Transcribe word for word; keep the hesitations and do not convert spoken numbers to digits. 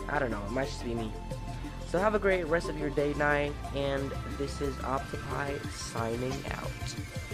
I don't know, it might just be me. So have a great rest of your day, night, and this is Optipy signing out.